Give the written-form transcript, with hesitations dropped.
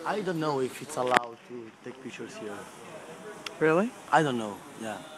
I don't know if it's allowed to take pictures here. Really? I don't know, yeah.